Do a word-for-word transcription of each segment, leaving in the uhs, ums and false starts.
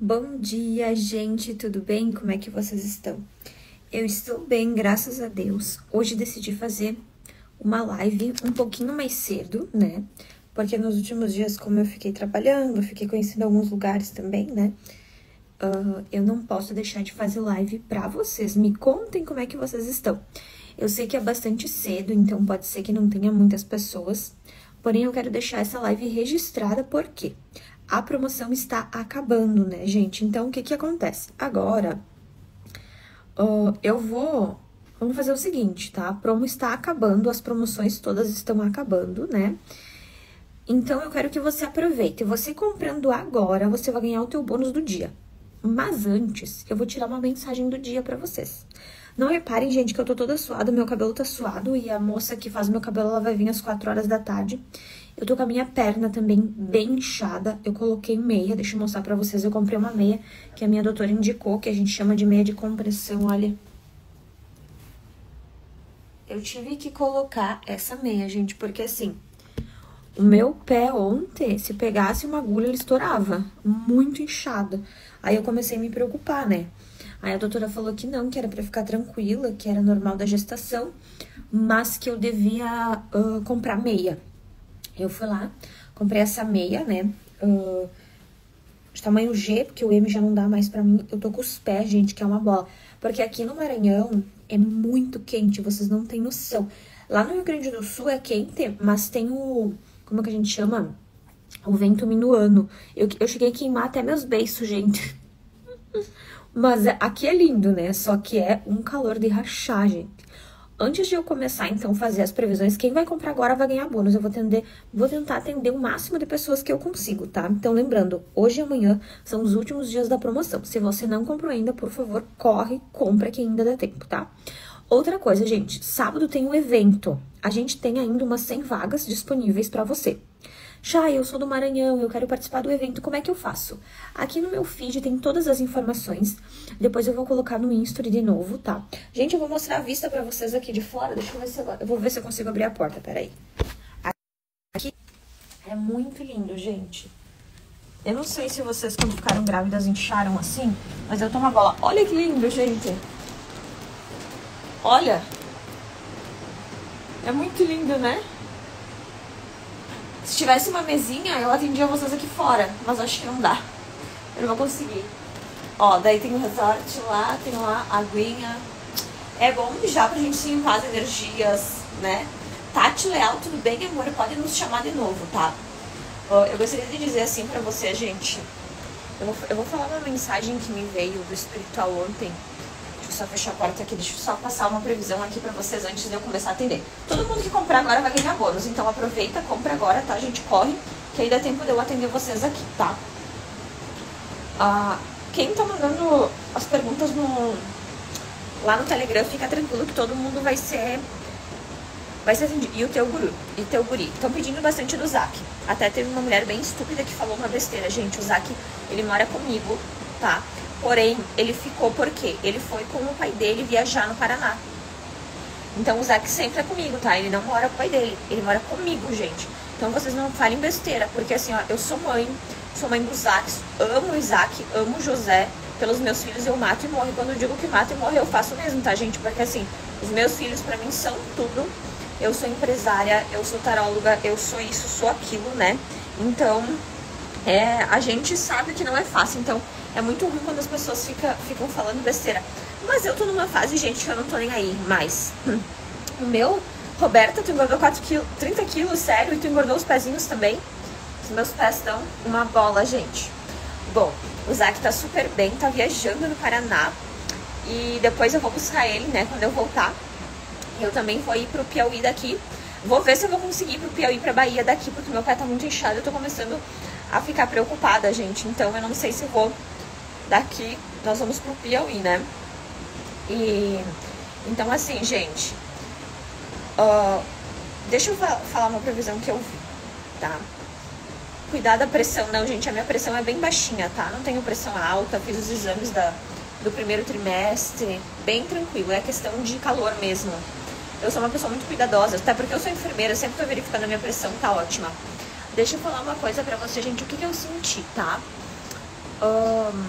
Bom dia, gente, tudo bem? Como é que vocês estão? Eu estou bem, graças a Deus. Hoje decidi fazer uma live um pouquinho mais cedo, né? Porque nos últimos dias, como eu fiquei trabalhando, fiquei conhecendo alguns lugares também, né? Uh, eu não posso deixar de fazer live pra vocês. Me contem como é que vocês estão. Eu sei que é bastante cedo, então pode ser que não tenha muitas pessoas. Porém, eu quero deixar essa live registrada, porque a promoção está acabando, né, gente? Então, o que que acontece? Agora, uh, eu vou... Vamos fazer o seguinte, tá? A promo está acabando, as promoções todas estão acabando, né? Então, eu quero que você aproveite. Você comprando agora, você vai ganhar o teu bônus do dia. Mas antes, eu vou tirar uma mensagem do dia pra vocês. Não reparem, gente, que eu tô toda suada, meu cabelo tá suado e a moça que faz meu cabelo, ela vai vir às quatro horas da tarde. Eu tô com a minha perna também bem inchada, eu coloquei meia, deixa eu mostrar pra vocês, eu comprei uma meia que a minha doutora indicou, que a gente chama de meia de compressão, olha. Eu tive que colocar essa meia, gente, porque assim, o meu pé ontem, se pegasse uma agulha, ele estourava, muito inchado. Aí eu comecei a me preocupar, né? Aí a doutora falou que não, que era pra ficar tranquila, que era normal da gestação, mas que eu devia uh, comprar meia. Eu fui lá, comprei essa meia, né, uh, de tamanho G, porque o M já não dá mais pra mim. Eu tô com os pés, gente, que é uma bola. Porque aqui no Maranhão é muito quente, vocês não têm noção. Lá no Rio Grande do Sul é quente, mas tem o... como que a gente chama? O vento minuano. Eu, eu cheguei a queimar até meus beiços, gente. Mas aqui é lindo, né? Só que é um calor de rachar, gente. Antes de eu começar, então, fazer as previsões, quem vai comprar agora vai ganhar bônus. Eu vou, atender, vou tentar atender o máximo de pessoas que eu consigo, tá? Então, lembrando, hoje e amanhã são os últimos dias da promoção. Se você não comprou ainda, por favor, corre, compra que ainda dá tempo, tá? Outra coisa, gente, sábado tem um evento. A gente tem ainda umas cem vagas disponíveis pra você. Chay, eu sou do Maranhão, eu quero participar do evento, como é que eu faço? Aqui no meu feed tem todas as informações, depois eu vou colocar no Insta de novo, tá? Gente, eu vou mostrar a vista pra vocês aqui de fora, deixa eu ver se agora, eu vou ver se eu consigo abrir a porta, peraí. Aqui é muito lindo, gente. Eu não sei se vocês, quando ficaram grávidas, incharam assim, mas eu tô uma bola. Olha que lindo, gente. Olha. É muito lindo, né? Se tivesse uma mesinha, eu atendia vocês aqui fora, mas acho que não dá. Eu não vou conseguir. Ó, daí tem o resort lá, tem lá a aguinha. É bom já pra gente limpar as energias, né? Tati Leal, tudo bem, amor? Pode nos chamar de novo, tá? Ó, eu gostaria de dizer assim pra você, gente. Eu vou, eu vou falar uma mensagem que me veio do espiritual ontem. Deixa eu só fechar a porta aqui, deixa eu só passar uma previsão aqui pra vocês antes de eu começar a atender. Todo mundo que comprar agora vai ganhar bônus, então aproveita, compra agora, tá, gente? Corre, que aí dá tempo de eu atender vocês aqui, tá? Ah, quem tá mandando as perguntas no, lá no Telegram, fica tranquilo que todo mundo vai ser... Vai ser atendido. E o teu guru, e teu guri. Estão pedindo bastante do Zac. Até teve uma mulher bem estúpida que falou uma besteira. Gente, o Zac, ele mora comigo, tá? Porém, ele ficou porque ele foi com o pai dele viajar no Paraná. Então, o Zac sempre é comigo, tá? Ele não mora com o pai dele, ele mora comigo, gente. Então, vocês não falem besteira, porque assim, ó, eu sou mãe, sou mãe do Zac, amo o Isaac, amo o José. Pelos meus filhos eu mato e morro. E quando eu digo que mato e morro, eu faço mesmo, tá, gente? Porque assim, os meus filhos pra mim são tudo. Eu sou empresária, eu sou taróloga, eu sou isso, sou aquilo, né? Então, é, a gente sabe que não é fácil, então... É muito ruim quando as pessoas fica, ficam falando besteira. Mas eu tô numa fase, gente, que eu não tô nem aí mais. O meu, Roberta, tu engordou quatro quilos, trinta quilos, sério, e tu engordou os pezinhos também. Os meus pés estão uma bola, gente. Bom, o Zac tá super bem, tá viajando no Paraná. E depois eu vou buscar ele, né, quando eu voltar. Eu também vou ir pro Piauí daqui. Vou ver se eu vou conseguir ir pro Piauí, pra Bahia daqui, porque meu pé tá muito inchado. Eu tô começando a ficar preocupada, gente. Então eu não sei se eu vou... Daqui, nós vamos pro Piauí, né? E... Então, assim, gente... Uh, deixa eu fa falar uma previsão que eu vi, tá? Cuidar da pressão. Não, gente, a minha pressão é bem baixinha, tá? Não tenho pressão alta, fiz os exames da, do primeiro trimestre. Bem tranquilo, é questão de calor mesmo. Eu sou uma pessoa muito cuidadosa, até porque eu sou enfermeira, sempre tô verificando a minha pressão, tá ótima. Deixa eu falar uma coisa pra você, gente, o que, que eu senti, tá? Hum,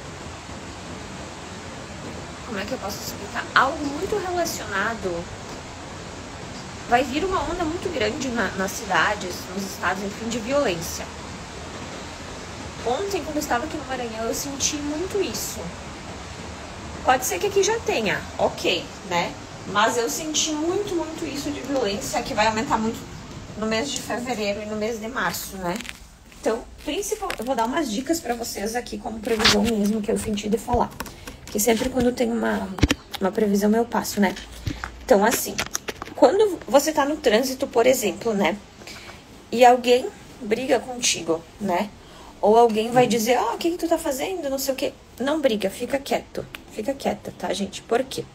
como é que eu posso explicar? Algo muito relacionado. Vai vir uma onda muito grande na, nas cidades, nos estados, enfim, de violência. Ontem, quando eu estava aqui no Maranhão, eu senti muito isso. Pode ser que aqui já tenha, ok, né? Mas eu senti muito, muito isso de violência, que vai aumentar muito no mês de fevereiro e no mês de março, né? Então, principal, eu vou dar umas dicas pra vocês aqui, como previsão mesmo, que eu senti de falar. Porque sempre quando tem uma, uma previsão, eu passo, né? Então, assim, quando você tá no trânsito, por exemplo, né? E alguém briga contigo, né? Ou alguém vai dizer, ó, oh, o que que tu tá fazendo, não sei o quê. Não briga, fica quieto. Fica quieta, tá, gente? Por quê?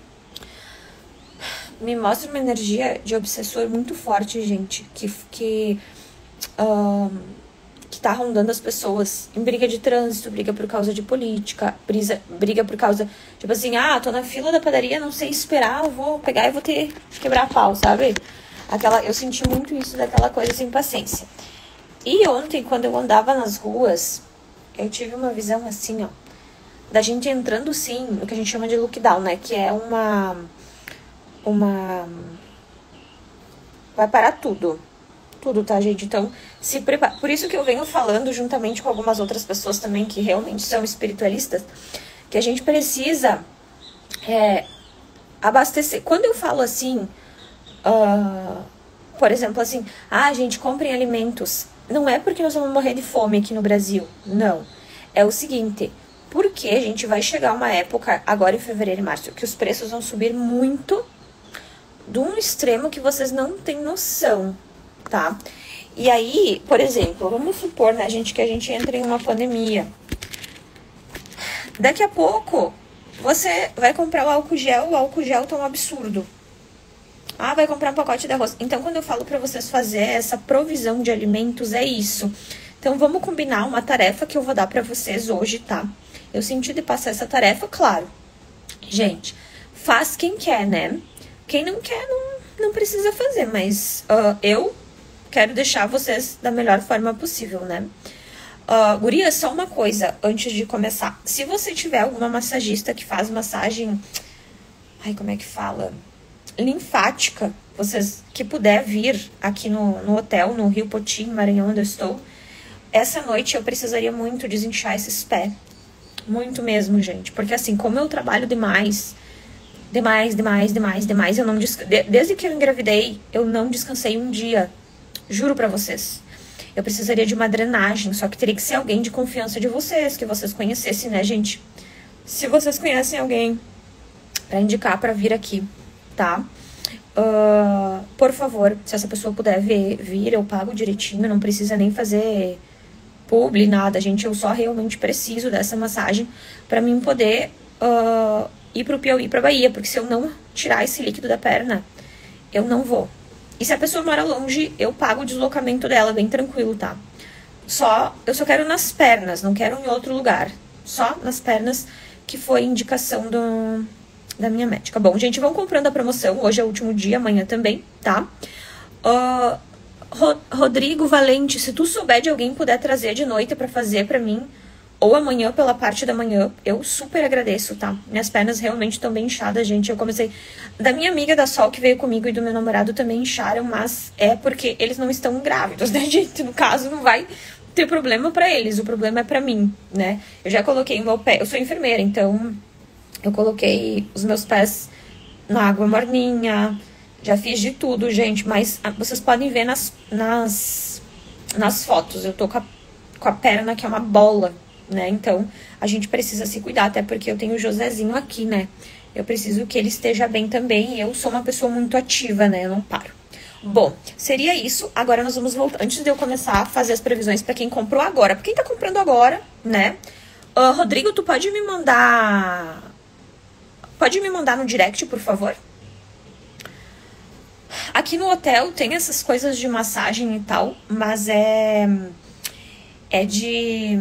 Me mostra uma energia de obsessor muito forte, gente. Que, que, uh, que tá rondando as pessoas em briga de trânsito, briga por causa de política, brisa, briga por causa, tipo assim, ah, tô na fila da padaria, não sei esperar, eu vou pegar e vou ter que quebrar pau, sabe? Aquela, eu senti muito isso daquela coisa sem paciência. E ontem, quando eu andava nas ruas, eu tive uma visão assim, ó, da gente entrando, sim, no que a gente chama de lockdown, né? Que é uma... Uma... Vai parar tudo. Tudo, tá, gente? Então, se prepara. Por isso que eu venho falando, juntamente com algumas outras pessoas também, que realmente são espiritualistas, que a gente precisa é, abastecer. Quando eu falo assim, uh, por exemplo, assim, ah, gente, comprem alimentos. Não é porque nós vamos morrer de fome aqui no Brasil. Não. É o seguinte... Porque a gente vai chegar uma época, agora em fevereiro e março, que os preços vão subir muito de um extremo que vocês não têm noção, tá? E aí, por exemplo, vamos supor, né, gente, que a gente entra em uma pandemia. Daqui a pouco, você vai comprar o álcool gel, o álcool gel tá um absurdo. Ah, vai comprar um pacote de arroz. Então, quando eu falo pra vocês fazer essa provisão de alimentos, é isso. Então, vamos combinar uma tarefa que eu vou dar pra vocês hoje, tá? Eu senti de passar essa tarefa, claro. Gente, faz quem quer, né? Quem não quer, não, não precisa fazer. Mas uh, eu quero deixar vocês da melhor forma possível, né? Uh, guria, só uma coisa antes de começar. Se você tiver alguma massagista que faz massagem... Ai, como é que fala? Linfática. Vocês que puder vir aqui no, no hotel, no Rio Potim, Maranhão, onde eu estou. Essa noite eu precisaria muito desinchar esses pés. Muito mesmo, gente. Porque assim, como eu trabalho demais, demais, demais, demais, demais, eu não desca... Desde que eu engravidei, eu não descansei um dia. Juro pra vocês. Eu precisaria de uma drenagem, só que teria que ser alguém de confiança de vocês, que vocês conhecessem, né, gente? Se vocês conhecem alguém pra indicar pra vir aqui, tá? Uh, por favor, se essa pessoa puder ver, vir, eu pago direitinho, não precisa nem fazer... publi, nada, gente, eu só realmente preciso dessa massagem pra mim poder uh, ir pro Piauí, pra Bahia, porque se eu não tirar esse líquido da perna, eu não vou. E se a pessoa mora longe, eu pago o deslocamento dela, bem tranquilo, tá? Só, eu só quero nas pernas, não quero em outro lugar. Só nas pernas, que foi indicação do, da minha médica. Bom, gente, vão comprando a promoção, hoje é o último dia, amanhã também, tá? Uh, Rodrigo Valente, se tu souber de alguém puder trazer de noite pra fazer pra mim, ou amanhã pela parte da manhã, eu super agradeço, tá? Minhas pernas realmente estão bem inchadas, gente. Eu comecei... Da minha amiga da Sol que veio comigo e do meu namorado também incharam, mas é porque eles não estão grávidos, né, gente? No caso, não vai ter problema pra eles, o problema é pra mim, né? Eu já coloquei o meu pé... Eu sou enfermeira, então eu coloquei os meus pés na água morninha... Já fiz de tudo, gente, mas vocês podem ver nas, nas, nas fotos. Eu tô com a, com a perna que é uma bola, né? Então, a gente precisa se cuidar, até porque eu tenho o Josézinho aqui, né? Eu preciso que ele esteja bem também. E eu sou uma pessoa muito ativa, né? Eu não paro. Bom, seria isso. Agora nós vamos voltar. Antes de eu começar a fazer as previsões pra quem comprou agora. Pra quem tá comprando agora, né? Uh, Rodrigo, tu pode me mandar... Pode me mandar no direct, por favor? Aqui no hotel tem essas coisas de massagem e tal, mas é... É de...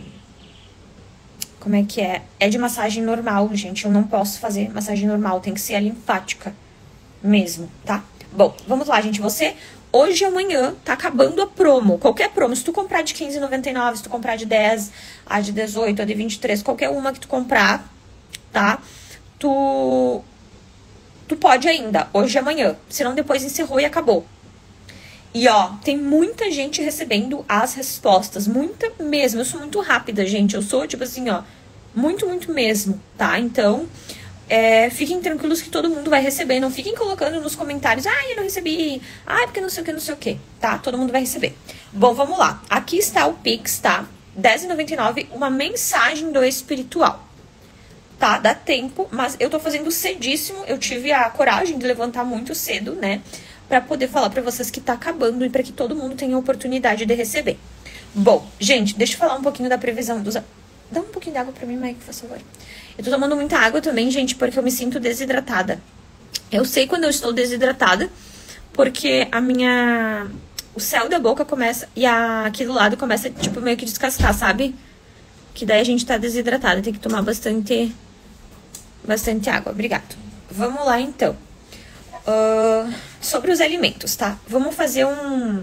Como é que é? É de massagem normal, gente. Eu não posso fazer massagem normal, tem que ser a linfática mesmo, tá? Bom, vamos lá, gente. Você hoje e amanhã tá acabando a promo. Qualquer promo, se tu comprar de quinze reais e noventa e nove centavos, se tu comprar de dez, a de dezoito, a de vinte e três, qualquer uma que tu comprar, tá? Tu, tu pode ainda, hoje e amanhã. Senão depois encerrou e acabou. E ó, tem muita gente recebendo as respostas, muita mesmo. Eu sou muito rápida, gente. Eu sou, tipo assim, ó, muito, muito mesmo, tá? Então, é, fiquem tranquilos que todo mundo vai receber. Não fiquem colocando nos comentários, ah, eu não recebi, ah, porque não sei o que, não sei o que, tá? Todo mundo vai receber. Bom, vamos lá. Aqui está o Pix, tá? dez reais e noventa e nove centavos, uma mensagem do espiritual. Tá? Dá tempo, mas eu tô fazendo cedíssimo. Eu tive a coragem de levantar muito cedo, né? Pra poder falar pra vocês que tá acabando e pra que todo mundo tenha a oportunidade de receber. Bom, gente, deixa eu falar um pouquinho da previsão dos... Dá um pouquinho de água pra mim, Mike, por favor. Eu tô tomando muita água também, gente, porque eu me sinto desidratada. Eu sei quando eu estou desidratada, porque a minha... O céu da boca começa... E a... aqui do lado começa, tipo, meio que descascar, sabe? Que daí a gente tá desidratada. Tem que tomar bastante... Bastante água. Obrigado. Vamos lá, então. Uh, sobre os alimentos, tá? Vamos fazer um...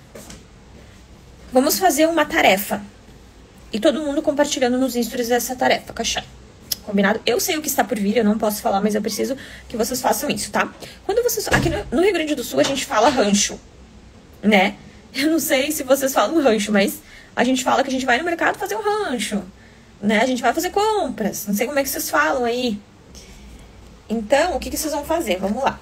Vamos fazer uma tarefa. E todo mundo compartilhando nos stories dessa tarefa, cachai. Combinado? Eu sei o que está por vir, eu não posso falar, mas eu preciso que vocês façam isso, tá? Quando vocês... Aqui no, no Rio Grande do Sul a gente fala rancho, né? Eu não sei se vocês falam rancho, mas a gente fala que a gente vai no mercado fazer um rancho, né? A gente vai fazer compras. Não sei como é que vocês falam aí. Então, o que, que vocês vão fazer? Vamos lá.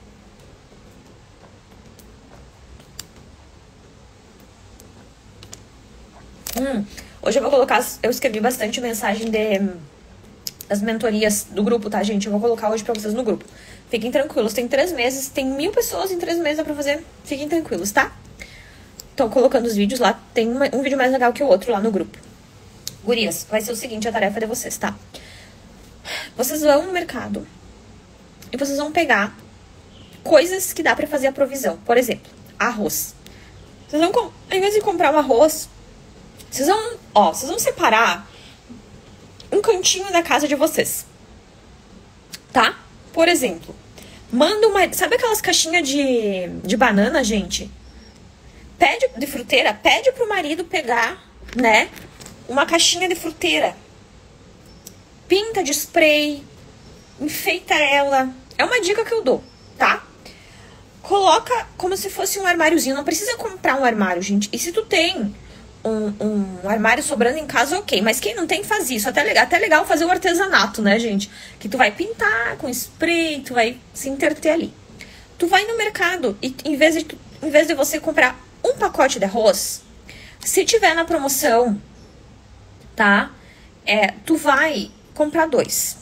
Hum, hoje eu vou colocar... Eu escrevi bastante mensagem de... Das mentorias do grupo, tá, gente? Eu vou colocar hoje pra vocês no grupo. Fiquem tranquilos. Tem três meses. Tem mil pessoas em três meses. Dá pra fazer. Fiquem tranquilos, tá? Tô colocando os vídeos lá. Tem uma, um vídeo mais legal que o outro lá no grupo. Gurias, vai ser o seguinte, a tarefa de vocês, tá? Vocês vão no mercado e vocês vão pegar coisas que dá pra fazer a provisão. Por exemplo, arroz. Vocês vão, ao invés de comprar um arroz, vocês vão, ó, vocês vão separar um cantinho da casa de vocês, tá? Por exemplo, manda uma... Sabe aquelas caixinhas de, de banana, gente? Pede, de fruteira, pede pro marido pegar, né? Uma caixinha de fruteira. Pinta de spray. Enfeita ela. É uma dica que eu dou, tá? Coloca como se fosse um armáriozinho. Não precisa comprar um armário, gente. E se tu tem um, um armário sobrando em casa, ok. Mas quem não tem, faz isso. Até legal, até legal fazer o artesanato, né, gente? Que tu vai pintar com spray, tu vai se interter ali. Tu vai no mercado e em vez de, tu, em vez de você comprar um pacote de arroz, se tiver na promoção... Tá? É, tu vai comprar dois.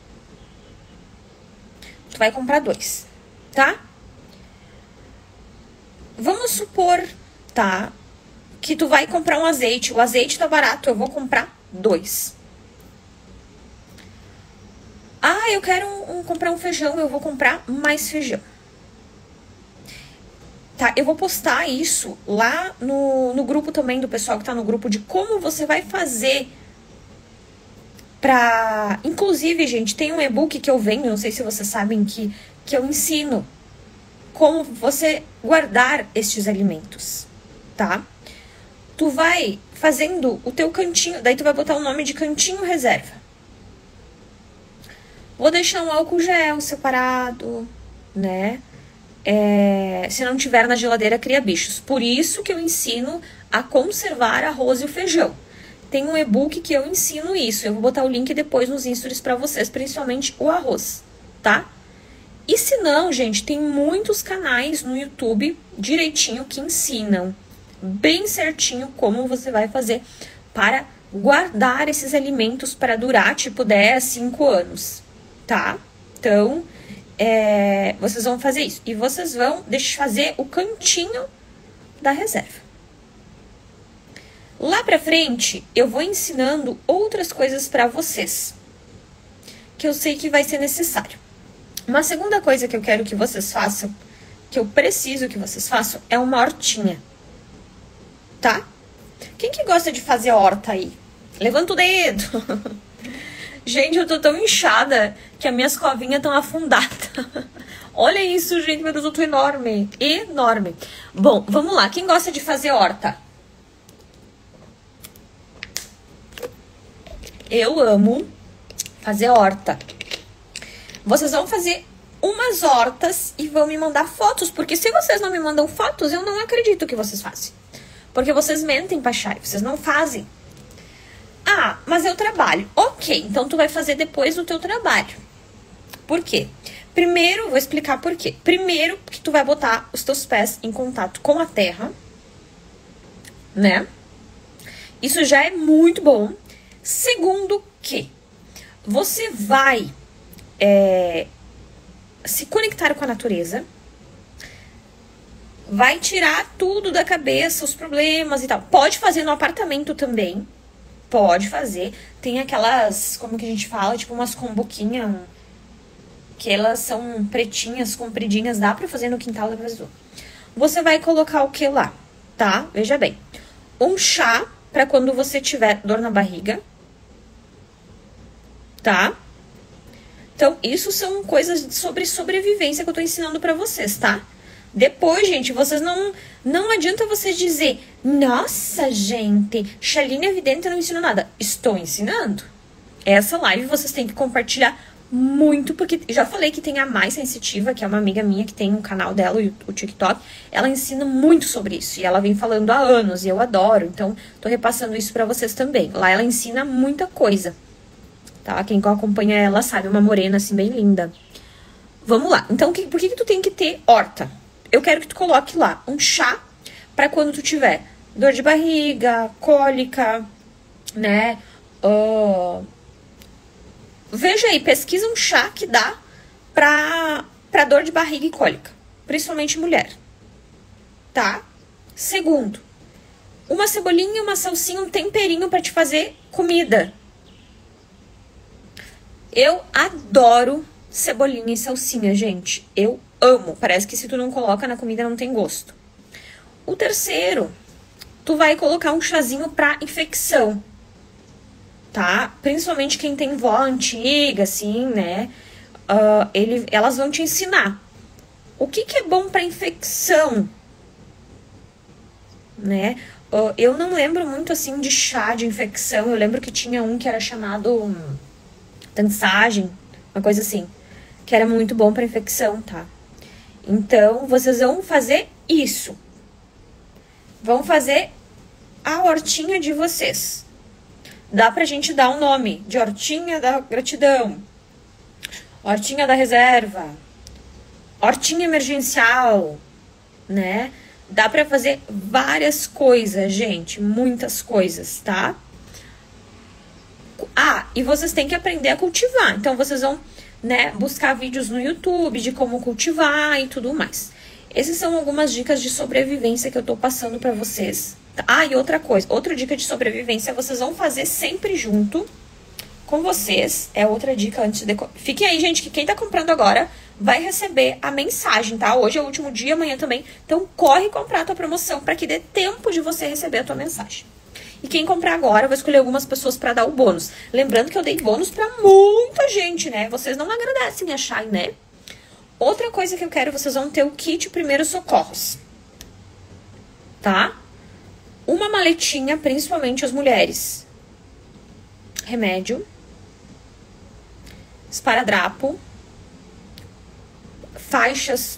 Tu vai comprar dois, tá? Vamos supor, tá? Que tu vai comprar um azeite. O azeite tá barato, eu vou comprar dois. Ah, eu quero um, um, comprar um feijão, eu vou comprar mais feijão. Tá, eu vou postar isso lá no, no grupo também do pessoal que tá no grupo de como você vai fazer pra... Inclusive, gente, tem um e-book que eu venho, não sei se vocês sabem, que, que eu ensino como você guardar estes alimentos, tá? Tu vai fazendo o teu cantinho, daí tu vai botar o nome de cantinho reserva. Vou deixar um álcool gel separado, né? É, se não tiver na geladeira, cria bichos. Por isso que eu ensino a conservar arroz e o feijão. Tem um e-book que eu ensino isso. Eu vou botar o link depois nos stories pra vocês, principalmente o arroz, tá? E se não, gente, tem muitos canais no YouTube direitinho que ensinam bem certinho como você vai fazer para guardar esses alimentos para durar, tipo, dez, cinco anos, tá? Então... É, vocês vão fazer isso. E vocês vão deixar fazer o cantinho da reserva. Lá pra frente, eu vou ensinando outras coisas pra vocês, que eu sei que vai ser necessário. Uma segunda coisa que eu quero que vocês façam, que eu preciso que vocês façam, é uma hortinha. Tá? Quem que gosta de fazer horta aí? Levanta o dedo. Gente, eu tô tão inchada que as minhas covinhas estão afundadas. Olha isso, gente, meu Deus, eu tô enorme. Enorme. Bom, vamos lá. Quem gosta de fazer horta? Eu amo fazer horta. Vocês vão fazer umas hortas e vão me mandar fotos, porque se vocês não me mandam fotos, eu não acredito que vocês fazem. Porque vocês mentem pra Chay, vocês não fazem. Ah, mas eu trabalho. Ok, então tu vai fazer depois do teu trabalho. Por quê? Primeiro, vou explicar por quê. Primeiro, que tu vai botar os teus pés em contato com a terra, né? Isso já é muito bom. Segundo que você vai é, se conectar com a natureza, vai tirar tudo da cabeça, os problemas e tal. Pode fazer no apartamento também, pode fazer. Tem aquelas, como que a gente fala, tipo umas comboquinhas, que elas são pretinhas, compridinhas, dá pra fazer no quintal, dá pra fazer tudo. Você vai colocar o que lá, tá? Veja bem, um chá pra quando você tiver dor na barriga, tá? Então, isso são coisas sobre sobrevivência que eu tô ensinando pra vocês, tá? Depois, gente, vocês não... Não adianta vocês dizer, nossa, gente, Chaline é vidente, eu não ensino nada. Estou ensinando. Essa live vocês têm que compartilhar muito, porque já falei que tem a Mais Sensitiva, que é uma amiga minha que tem um canal dela, o TikTok. Ela ensina muito sobre isso, e ela vem falando há anos, e eu adoro. Então, tô repassando isso pra vocês também. Lá ela ensina muita coisa. Tá? Quem acompanha ela sabe, uma morena assim bem linda. Vamos lá. Então, que, por que que tu tem que ter horta? Eu quero que tu coloque lá um chá pra quando tu tiver dor de barriga, cólica, né? Uh, veja aí, pesquisa um chá que dá pra, pra dor de barriga e cólica. Principalmente mulher. Tá? Segundo, uma cebolinha, uma salsinha, um temperinho pra te fazer comida. Eu adoro cebolinha e salsinha, gente. Eu amo. Parece que se tu não coloca na comida não tem gosto. O terceiro, tu vai colocar um chazinho pra infecção, tá? Principalmente quem tem vó antiga, assim, né? Uh, ele, elas vão te ensinar. O que que é bom pra infecção, né? Uh, eu não lembro muito, assim, de chá de infecção. Eu lembro que tinha um que era chamado... Um, Tansagem, uma coisa assim, que era muito bom para infecção, tá? Então, vocês vão fazer isso. Vão fazer a hortinha de vocês. Dá pra gente dar um nome de hortinha da gratidão, hortinha da reserva, hortinha emergencial, né? Dá pra fazer várias coisas, gente, muitas coisas, tá? Ah, e vocês têm que aprender a cultivar. Então, vocês vão, né, buscar vídeos no YouTube de como cultivar e tudo mais. Essas são algumas dicas de sobrevivência que eu tô passando pra vocês. Ah, e outra coisa. Outra dica de sobrevivência, vocês vão fazer sempre junto com vocês. É outra dica antes de... Fiquem aí, gente, que quem tá comprando agora vai receber a mensagem, tá? Hoje é o último dia, amanhã também. Então, corre comprar a tua promoção pra que dê tempo de você receber a tua mensagem. E quem comprar agora, eu vou escolher algumas pessoas pra dar o bônus. Lembrando que eu dei bônus pra muita gente, né? Vocês não agradecem a Chay, né? Outra coisa que eu quero, vocês vão ter o kit primeiros socorros. Tá? Uma maletinha, principalmente as mulheres. Remédio. Esparadrapo. Faixas.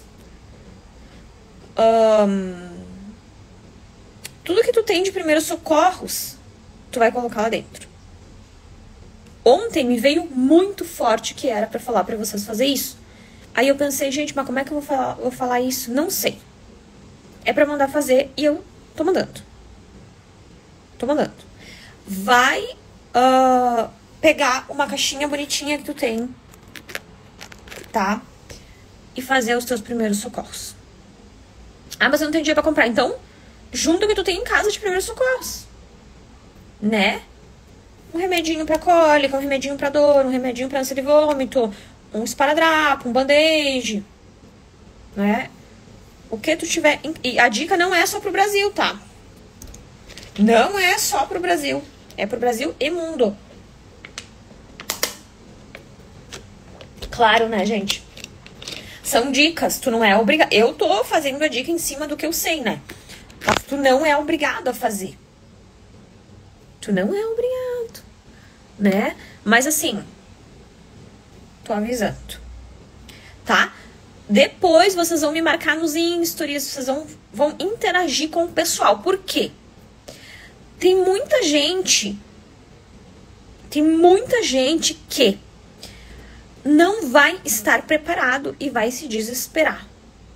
Um... Tudo que tu tem de primeiros socorros, tu vai colocar lá dentro. Ontem me veio muito forte que era pra falar pra vocês fazer isso. Aí eu pensei, gente, mas como é que eu vou falar, vou falar isso? Não sei. É pra mandar fazer e eu tô mandando. Tô mandando. Vai uh, pegar uma caixinha bonitinha que tu tem, tá? E fazer os teus primeiros socorros. Ah, mas eu não tenho dinheiro pra comprar. Então... junto o que tu tem em casa de primeiros socorros, né? Um remedinho pra cólica, um remedinho pra dor, um remedinho pra ânsia de vômito, um esparadrapo, um band-aid, né? O que tu tiver... E a dica não é só pro Brasil, tá? Não é só pro Brasil. É pro Brasil e mundo. Claro, né, gente? São dicas, tu não é obrigado. Eu tô fazendo a dica em cima do que eu sei, né? Mas tu não é obrigado a fazer. Tu não é obrigado, né? Mas assim, tô avisando, tá? Depois vocês vão me marcar nos stories, vocês vão, vão interagir com o pessoal. Por quê? Tem muita gente, tem muita gente que não vai estar preparado e vai se desesperar.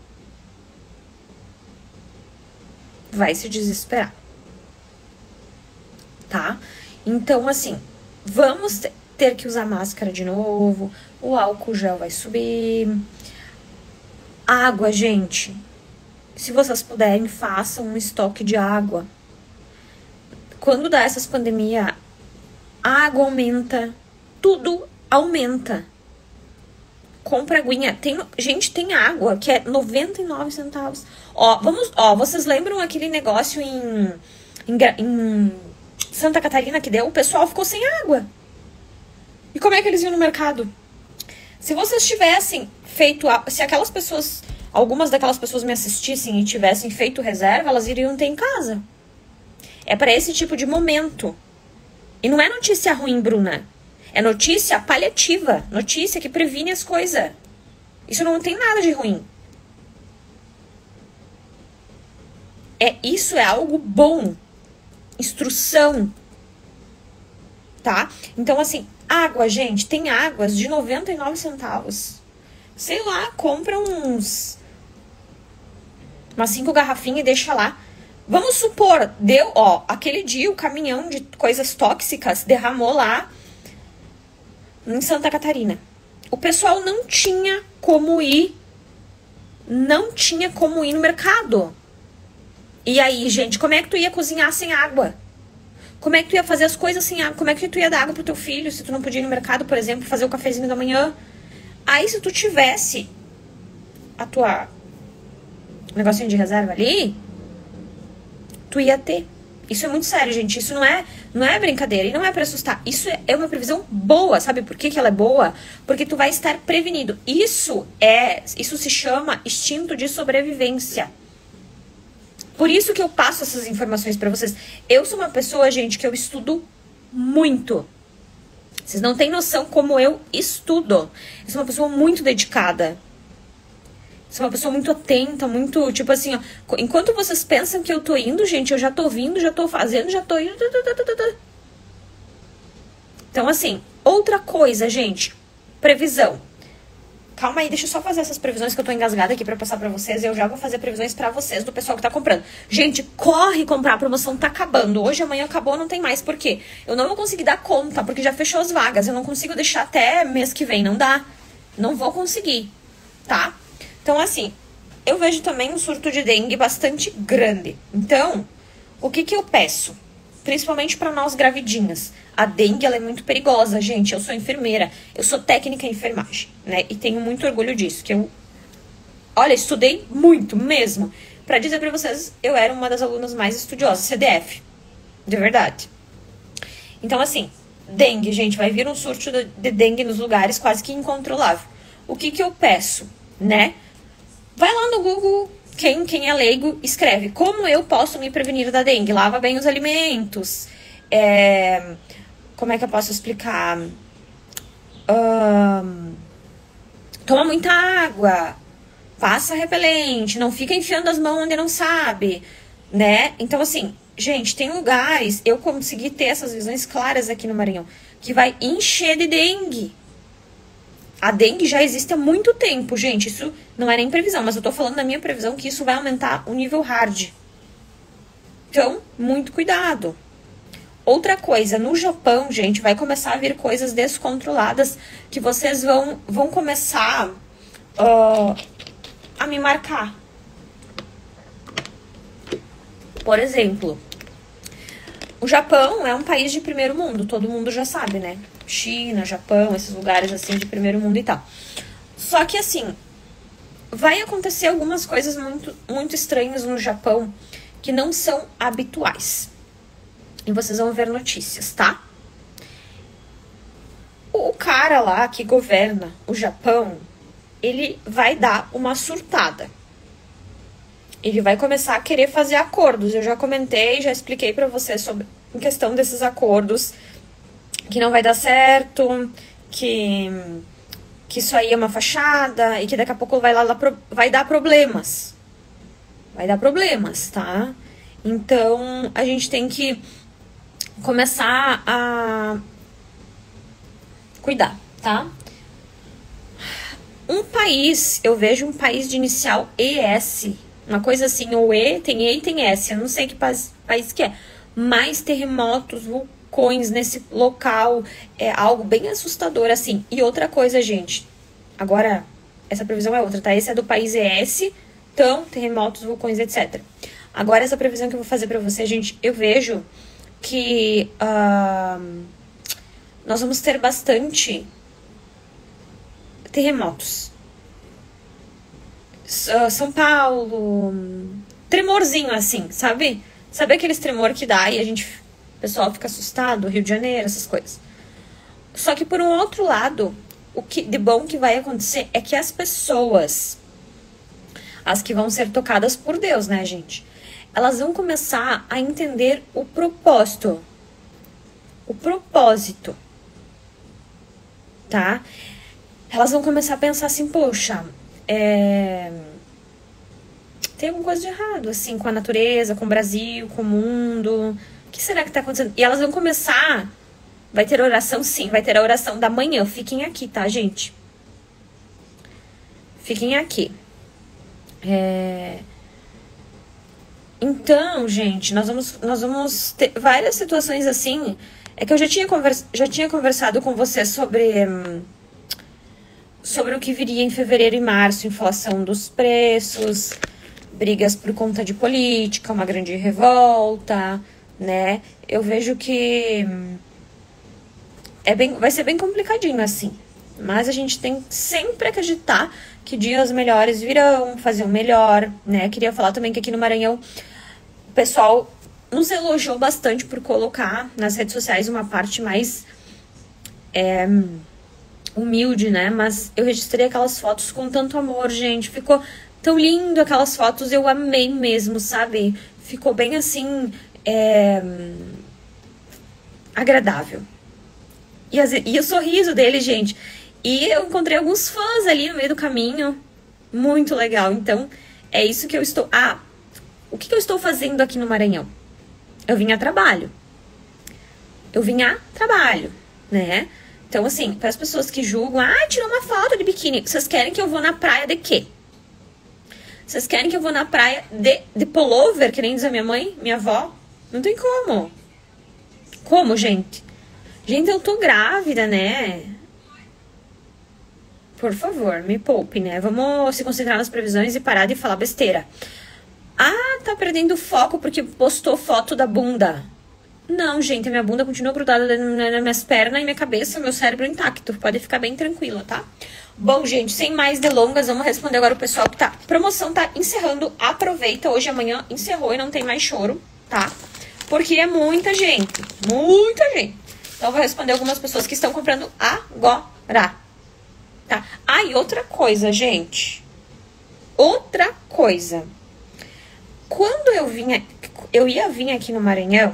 Vai se desesperar. Tá? Então, assim, vamos ter que usar máscara de novo, o álcool gel vai subir. Água, gente. Se vocês puderem, façam um estoque de água. Quando dá essas pandemias, a água aumenta, tudo aumenta. Compra aguinha. Tem, gente, tem água que é noventa e nove centavos. Ó, vamos, ó, vocês lembram aquele negócio em, em, em Santa Catarina que deu? O pessoal ficou sem água. E como é que eles iam no mercado? Se vocês tivessem feito, se aquelas pessoas, algumas daquelas pessoas me assistissem e tivessem feito reserva, elas iriam ter em casa. É para esse tipo de momento. E não é notícia ruim, Bruna. É notícia paliativa. Notícia que previne as coisas. Isso não tem nada de ruim. É, isso é algo bom. Instrução. Tá? Então, assim, água, gente. Tem águas de noventa e nove centavos. Sei lá, compra uns... umas cinco garrafinhas e deixa lá. Vamos supor, deu, ó, aquele dia o caminhão de coisas tóxicas derramou lá em Santa Catarina. O pessoal não tinha como ir, não tinha como ir no mercado. E aí, gente, como é que tu ia cozinhar sem água? Como é que tu ia fazer as coisas sem água? Como é que tu ia dar água pro teu filho se tu não podia ir no mercado, por exemplo, fazer o cafezinho da manhã? Aí, se tu tivesse a tua negocinho de reserva ali, tu ia ter. Isso é muito sério, gente. Isso não é, não é brincadeira e não é pra assustar. Isso é uma previsão boa. Sabe por que que ela é boa? Porque tu vai estar prevenido. Isso é, isso se chama instinto de sobrevivência. Por isso que eu passo essas informações pra vocês. Eu sou uma pessoa, gente, que eu estudo muito. Vocês não têm noção como eu estudo. Eu sou uma pessoa muito dedicada. Sou uma pessoa muito atenta, muito, tipo assim, ó, enquanto vocês pensam que eu tô indo, gente, eu já tô vindo, já tô fazendo, já tô indo. Então, assim, outra coisa, gente, previsão. Calma aí, deixa eu só fazer essas previsões que eu tô engasgada aqui pra passar pra vocês. E eu já vou fazer previsões pra vocês do pessoal que tá comprando. Gente, corre comprar, a promoção tá acabando. Hoje, amanhã acabou, não tem mais. Por quê? Eu não vou conseguir dar conta, porque já fechou as vagas. Eu não consigo deixar até mês que vem, não dá. Não vou conseguir, tá? Então, assim, eu vejo também um surto de dengue bastante grande. Então, o que que eu peço? Principalmente para nós gravidinhas. A dengue, ela é muito perigosa, gente. Eu sou enfermeira, eu sou técnica em enfermagem, né? E tenho muito orgulho disso, que eu, olha, estudei muito mesmo. Pra dizer pra vocês, eu era uma das alunas mais estudiosas, C D F. De verdade. Então, assim, dengue, gente, vai vir um surto de dengue nos lugares quase que incontrolável. O que que eu peço, né? Vai lá no Google, quem, quem é leigo, escreve como eu posso me prevenir da dengue. Lava bem os alimentos. É, como é que eu posso explicar? Um, toma muita água. Passa repelente. Não fica enfiando as mãos onde não sabe. Né? Então, assim, gente, tem lugares... Eu consegui ter essas visões claras aqui no Maranhão. Que vai encher de dengue. A dengue já existe há muito tempo, gente. Isso não é nem previsão, mas eu tô falando da minha previsão que isso vai aumentar o nível hard. Então, muito cuidado. Outra coisa, no Japão, gente, vai começar a vir coisas descontroladas que vocês vão, vão começar uh, a me marcar. Por exemplo, o Japão é um país de primeiro mundo, todo mundo já sabe, né? China, Japão, esses lugares assim de primeiro mundo e tal. Só que assim, vai acontecer algumas coisas muito, muito estranhas no Japão que não são habituais. E vocês vão ver notícias, tá? O cara lá que governa o Japão, ele vai dar uma surtada. Ele vai começar a querer fazer acordos. Eu já comentei, já expliquei pra você sobre a questão desses acordos, que não vai dar certo, que, que isso aí é uma fachada e que daqui a pouco vai, lá, lá, vai dar problemas. Vai dar problemas, tá? Então, a gente tem que começar a cuidar, tá? Um país, eu vejo um país de inicial E S, uma coisa assim, ou E, tem E e tem S, eu não sei que país, país que é, mais terremotos, vulcões nesse local, é algo bem assustador, assim. E outra coisa, gente, agora, essa previsão é outra, tá? Esse é do país E S, então, terremotos, vulcões, etcétera. Agora, essa previsão que eu vou fazer pra você, gente, eu vejo que uh, nós vamos ter bastante terremotos. São Paulo, tremorzinho assim, sabe? Sabe aqueles tremor que dá e a gente, o pessoal fica assustado, Rio de Janeiro, essas coisas. Só que por um outro lado, o que de bom que vai acontecer é que as pessoas, as que vão ser tocadas por Deus, né, gente? Elas vão começar a entender o propósito. O propósito. Tá? Elas vão começar a pensar assim, poxa, é... tem alguma coisa de errado, assim, com a natureza, com o Brasil, com o mundo. O que será que tá acontecendo? E elas vão começar... Vai ter oração, sim. Vai ter a oração da manhã. Fiquem aqui, tá, gente? Fiquem aqui. É... Então, gente, nós vamos, nós vamos ter várias situações assim. É que eu já tinha, convers, já tinha conversado com você sobre, hum, sobre o que viria em fevereiro e março, inflação dos preços, brigas por conta de política, uma grande revolta, né? Eu vejo que hum, é bem, vai ser bem complicadinho assim. Mas a gente tem sempre que acreditar que dias melhores virão, fazer o melhor, né? Queria falar também que aqui no Maranhão o pessoal nos elogiou bastante por colocar nas redes sociais uma parte mais é, humilde, né? Mas eu registrei aquelas fotos com tanto amor, gente. Ficou tão lindo aquelas fotos, eu amei mesmo, sabe? Ficou bem assim, é, agradável. E, as, e o sorriso dele, gente. E eu encontrei alguns fãs ali no meio do caminho. Muito legal. Então, é isso que eu estou... Ah, o que eu estou fazendo aqui no Maranhão? Eu vim a trabalho. Eu vim a trabalho, né? Então, assim, para as pessoas que julgam... Ah, tirou uma foto de biquíni. Vocês querem que eu vou na praia de quê? Vocês querem que eu vou na praia de, de pullover, que nem diz a minha mãe, minha avó? Não tem como. Como, gente? Gente, eu tô grávida, né? Por favor, me poupe, né? Vamos se concentrar nas previsões e parar de falar besteira. Ah, tá perdendo foco porque postou foto da bunda. Não, gente, a minha bunda continua grudada nas minhas pernas e minha cabeça, meu cérebro intacto. Pode ficar bem tranquila, tá? Bom, gente, sem mais delongas, vamos responder agora o pessoal que tá... Promoção tá encerrando, aproveita. Hoje e amanhã encerrou e não tem mais choro, tá? Porque é muita gente, muita gente. Então eu vou responder algumas pessoas que estão comprando agora. Tá? Ah, e outra coisa, gente. Outra coisa. Quando eu vinha... Eu ia vir aqui no Maranhão,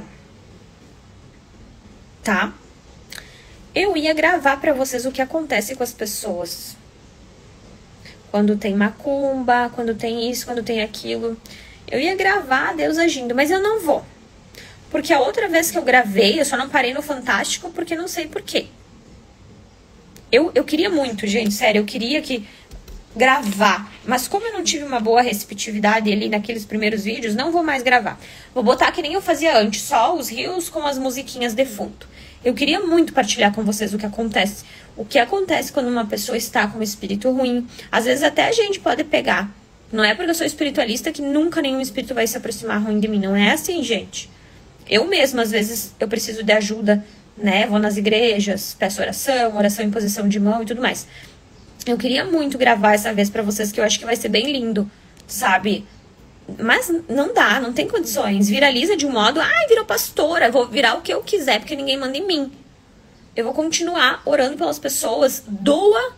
tá? Eu ia gravar pra vocês o que acontece com as pessoas. Quando tem macumba, quando tem isso, quando tem aquilo. Eu ia gravar Deus agindo, mas eu não vou. Porque a outra vez que eu gravei, eu só não parei no Fantástico porque não sei por quê. Eu, eu queria muito, gente, sério, eu queria que gravar. Mas como eu não tive uma boa receptividade ali naqueles primeiros vídeos, não vou mais gravar. Vou botar que nem eu fazia antes, só os rios com as musiquinhas de fundo. Eu queria muito partilhar com vocês o que acontece. O que acontece quando uma pessoa está com um espírito ruim. Às vezes até a gente pode pegar. Não é porque eu sou espiritualista que nunca nenhum espírito vai se aproximar ruim de mim. Não é assim, gente. Eu mesma, às vezes, eu preciso de ajuda, né? Vou nas igrejas, peço oração, oração em posição de mão e tudo mais. Eu queria muito gravar essa vez pra vocês, que eu acho que vai ser bem lindo, sabe? Mas não dá, não tem condições. Viraliza de um modo, ai, virou pastora, vou virar o que eu quiser, porque ninguém manda em mim. Eu vou continuar orando pelas pessoas, doa,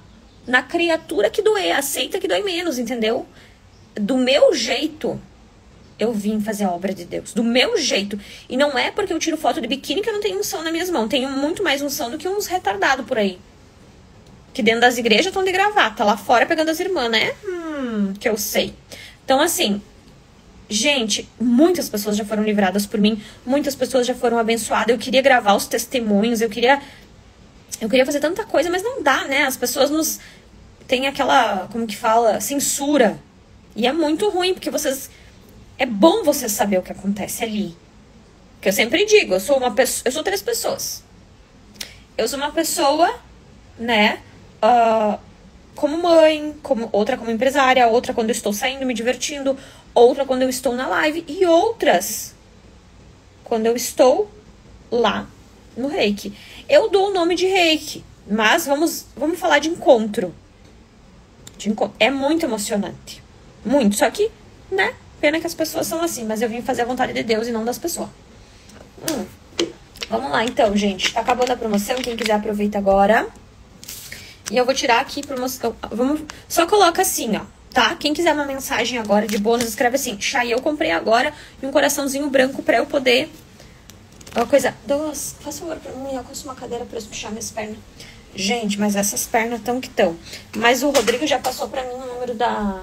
na criatura que doer, aceita que dói menos, entendeu? Do meu jeito, eu vim fazer a obra de Deus. Do meu jeito. E não é porque eu tiro foto de biquíni que eu não tenho unção nas minhas mãos. Tenho muito mais unção do que uns retardados por aí. Que dentro das igrejas estão de gravata, lá fora pegando as irmãs, né? Hum, que eu sei. Então, assim, gente, muitas pessoas já foram livradas por mim. Muitas pessoas já foram abençoadas. Eu queria gravar os testemunhos, eu queria... Eu queria fazer tanta coisa, mas não dá, né? As pessoas nos... Tem aquela, como que fala? Censura. E é muito ruim, porque vocês... É bom você saber o que acontece ali. Porque eu sempre digo, eu sou uma pessoa... Eu sou três pessoas. Eu sou uma pessoa, né? Uh, como mãe, como, outra como empresária, outra quando eu estou saindo, me divertindo, outra quando eu estou na live, e outras quando eu estou lá no reiki. Eu dou o nome de reiki, mas vamos, vamos falar de encontro. de encontro. É muito emocionante. Muito. Só que, né? Pena que as pessoas são assim, mas eu vim fazer a vontade de Deus e não das pessoas. Hum. Vamos lá, então, gente. Tá acabando a promoção. Quem quiser aproveita agora. E eu vou tirar aqui promoção. Vamos... Só coloca assim, ó. Tá? Quem quiser uma mensagem agora de bônus, escreve assim. Chay, eu comprei agora. E um coraçãozinho branco pra eu poder... Uma coisa... Duas... Faz favor pra mim. Eu consigo uma cadeira pra eu puxar minhas pernas. Gente, mas essas pernas tão que tão. Mas o Rodrigo já passou pra mim o número da...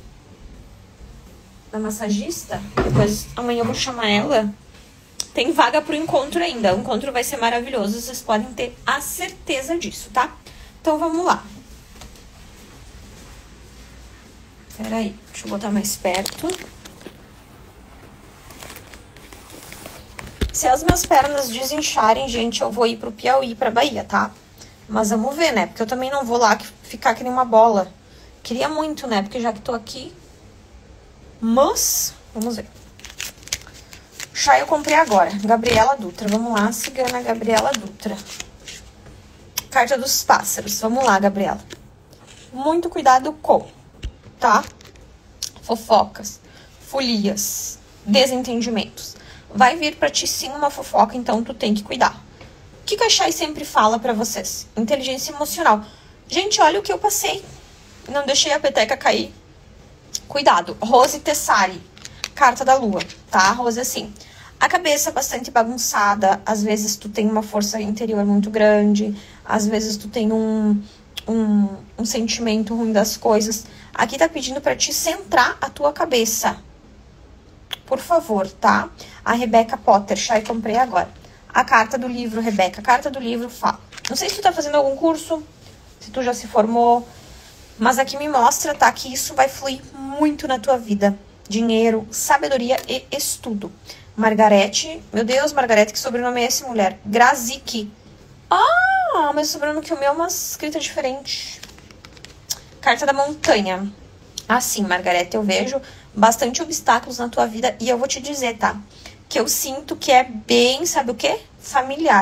Da massagista. Depois amanhã eu vou chamar ela. Tem vaga pro encontro ainda. O encontro vai ser maravilhoso. Vocês podem ter a certeza disso, tá? Então vamos lá. Peraí, deixa eu botar mais perto. Se as minhas pernas desincharem, gente, eu vou ir pro Piauí, pra Bahia, tá? Mas vamos ver, né? Porque eu também não vou lá ficar que nem uma bola. Queria muito, né? Porque já que tô aqui... Mas, vamos ver. Chá eu comprei agora. Gabriela Dutra. Vamos lá, cigana Gabriela Dutra. Carta dos pássaros. Vamos lá, Gabriela. Muito cuidado com, tá? Fofocas, folias, desentendimentos. Vai vir pra ti sim uma fofoca, então tu tem que cuidar. O que que a Chay sempre fala pra vocês? Inteligência emocional. Gente, olha o que eu passei. Não deixei a peteca cair. Cuidado. Rose Tessari. Carta da lua, tá? Rose assim. A cabeça bastante bagunçada. Às vezes tu tem uma força interior muito grande. Às vezes tu tem um, um, um sentimento ruim das coisas. Aqui tá pedindo pra te centrar a tua cabeça. Por favor, tá? A Rebeca Potter. Chay, comprei agora. A carta do livro, Rebeca. A carta do livro fala. Não sei se tu tá fazendo algum curso. Se tu já se formou. Mas aqui me mostra, tá? Que isso vai fluir muito na tua vida. Dinheiro, sabedoria e estudo. Margarete. Meu Deus, Margarete, que sobrenome é esse, mulher? Grazik. Ah, mas sobrenome que o meu é uma escrita diferente. Carta da montanha. Assim, Margarete, eu vejo bastante obstáculos na tua vida. E eu vou te dizer, tá? Que eu sinto que é bem, sabe o quê? Familiar.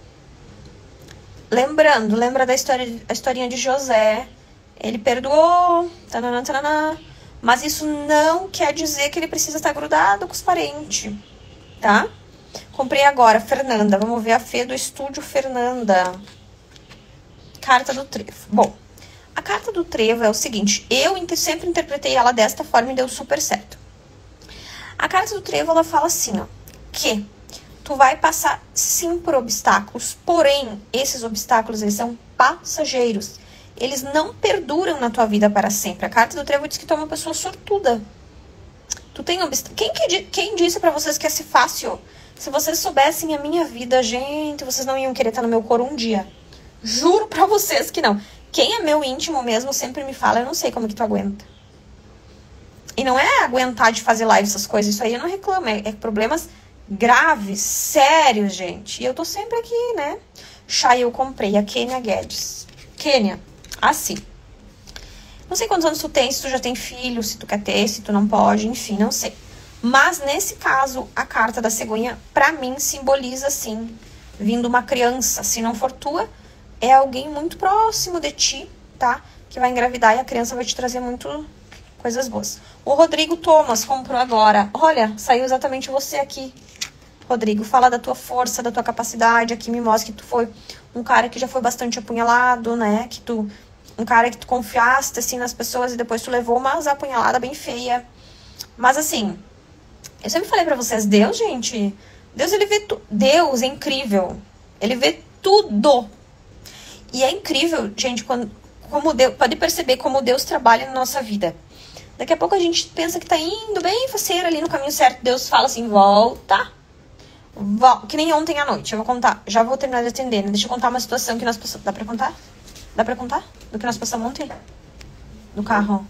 Lembrando, lembra da história, a historinha de José. Ele perdoou, tanana, tanana, mas isso não quer dizer que ele precisa estar grudado com os parentes, tá? Comprei agora, Fernanda. Vamos ver a Fê do estúdio Fernanda. Carta do trevo. Bom, a carta do trevo é o seguinte. Eu sempre interpretei ela desta forma e deu super certo. A carta do trevo, ela fala assim, ó. Que tu vai passar sim por obstáculos. Porém, esses obstáculos, eles são passageiros. Eles não perduram na tua vida para sempre. A carta do trevo diz que tu é uma pessoa sortuda. Tu tem obstáculos. Quem, que, quem disse pra vocês que ia ser fácil? Se vocês soubessem a minha vida, gente, vocês não iam querer estar no meu coro um dia. Juro pra vocês que não. Quem é meu íntimo mesmo sempre me fala, eu não sei como que tu aguenta. E não é aguentar de fazer live, essas coisas. Isso aí eu não reclamo. É, é problemas graves, sérios, gente. E eu tô sempre aqui, né? Chay, eu comprei. A Kênia Guedes. Kênia. Assim. Não sei quantos anos tu tem, se tu já tem filho, se tu quer ter, se tu não pode, enfim, não sei. Mas, nesse caso, a carta da cegonha, pra mim, simboliza, assim, vindo uma criança. Se não for tua, é alguém muito próximo de ti, tá? Que vai engravidar e a criança vai te trazer muito coisas boas. O Rodrigo Thomas comprou agora. Olha, saiu exatamente você aqui. Rodrigo, fala da tua força, da tua capacidade. Aqui me mostra que tu foi um cara que já foi bastante apunhalado, né? Que tu... um cara que tu confiaste, assim, nas pessoas e depois tu levou uma apunhalada bem feia. Mas, assim, eu sempre falei pra vocês, Deus, gente, Deus, ele vê tudo. Deus é incrível. Ele vê tudo. E é incrível, gente, quando, como Deus, pode perceber como Deus trabalha na nossa vida. Daqui a pouco a gente pensa que tá indo bem faceiro ali no caminho certo. Deus fala assim, volta. Vol que nem ontem à noite. Eu vou contar. Já vou terminar de atender, né? Deixa eu contar uma situação que nós passamos. Dá pra contar? Dá pra contar? Do que nós passamos ontem? Do carro.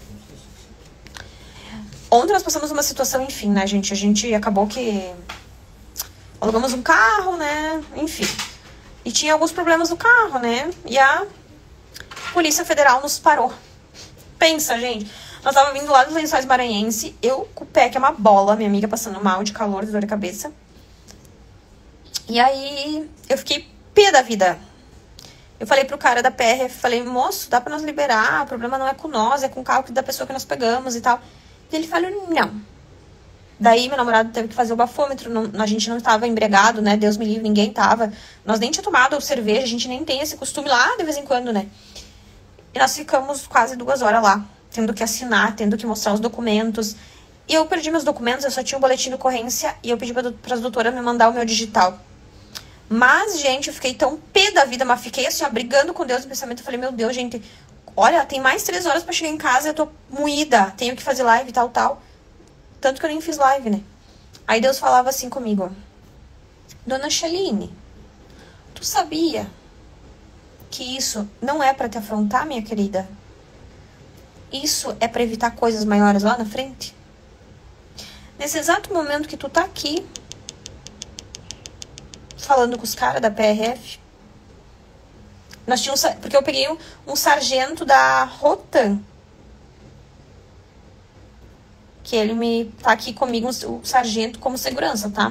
Ontem nós passamos uma situação, enfim, né, gente? A gente acabou que alugamos um carro, né? Enfim. E tinha alguns problemas no carro, né? E a Polícia Federal nos parou. Pensa, gente. Nós tava vindo lá dos Lençóis Maranhense. Eu com o pé que é uma bola. Minha amiga passando mal de calor, de dor de cabeça. E aí eu fiquei pé da vida. Eu falei pro cara da P R F, falei, moço, dá pra nós liberar, o problema não é com nós, é com o carro da pessoa que nós pegamos e tal. E ele falou, não. Daí meu namorado teve que fazer o bafômetro, não, a gente não estava embriagado, né, Deus me livre, ninguém tava. Nós nem tinha tomado cerveja, a gente nem tem esse costume lá de vez em quando, né. E nós ficamos quase duas horas lá, tendo que assinar, tendo que mostrar os documentos. E eu perdi meus documentos, eu só tinha um boletim de ocorrência e eu pedi para as doutoras me mandar o meu digital. Mas, gente, eu fiquei tão pé da vida, mas fiquei assim, ó, brigando com Deus no pensamento. Eu falei, meu Deus, gente, olha, tem mais três horas pra chegar em casa, eu tô moída, tenho que fazer live e tal, tal. Tanto que eu nem fiz live, né? Aí Deus falava assim comigo, Dona Shaline, tu sabia que isso não é pra te afrontar, minha querida? Isso é pra evitar coisas maiores lá na frente? Nesse exato momento que tu tá aqui, falando com os caras da P R F. Nós tínhamos, porque eu peguei um, um sargento da Rotan. Que ele me tá aqui comigo, o sargento como segurança, tá?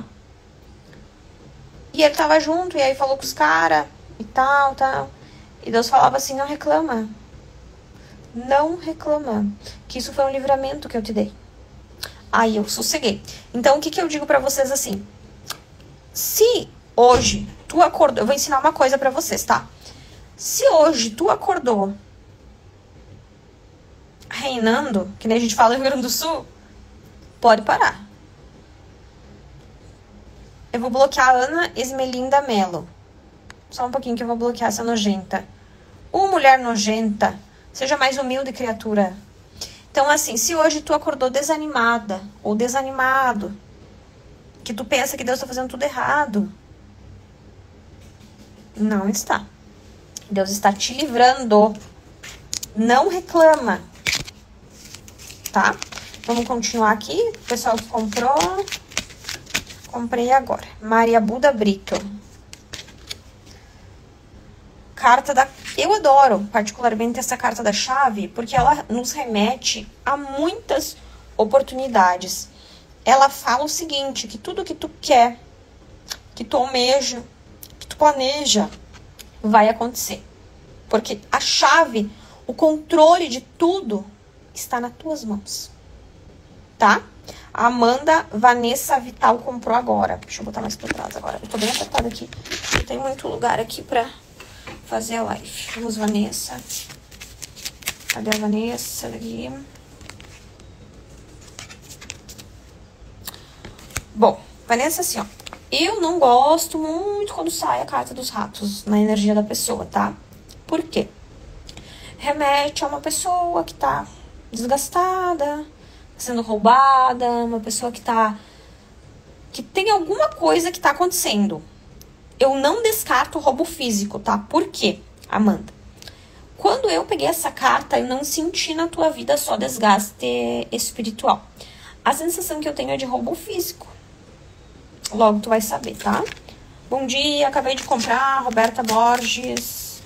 E ele tava junto, e aí falou com os caras e tal, tal. E Deus falava assim, não reclama. Não reclama. Que isso foi um livramento que eu te dei. Aí eu sosseguei. Então, o que que eu digo pra vocês assim? Se hoje tu acordou... Eu vou ensinar uma coisa pra vocês, tá? Se hoje tu acordou reinando, que nem a gente fala no Rio Grande do Sul, pode parar. Eu vou bloquear a Ana Esmelinda Mello. Só um pouquinho que eu vou bloquear essa nojenta. Ô, mulher nojenta. Seja mais humilde, criatura. Então, assim, se hoje tu acordou desanimada ou desanimado, que tu pensa que Deus tá fazendo tudo errado, não está. Deus está te livrando. Não reclama. Tá? Vamos continuar aqui. O pessoal que comprou. Comprei agora. Maria Buda Brito. Carta da... Eu adoro particularmente essa carta da chave, porque ela nos remete a muitas oportunidades. Ela fala o seguinte, que tudo que tu quer, que tu almeja, que tu planeja, vai acontecer. Porque a chave, o controle de tudo está nas tuas mãos. Tá? A Amanda Vanessa Vital comprou agora. Deixa eu botar mais pra trás agora. Eu tô bem apertada aqui. Não tem muito lugar aqui pra fazer a live. Vamos, Vanessa. Cadê a Vanessa? Aqui. Bom, Vanessa, assim, ó. Eu não gosto muito quando sai a carta dos ratos na energia da pessoa, tá? Por quê? Remete a uma pessoa que tá desgastada, sendo roubada, uma pessoa que tá... que tem alguma coisa que tá acontecendo. Eu não descarto o roubo físico, tá? Por quê, Amanda? Quando eu peguei essa carta, eu não senti na tua vida só desgaste espiritual. A sensação que eu tenho é de roubo físico. Logo tu vai saber, tá? Bom dia, acabei de comprar, Roberta Borges.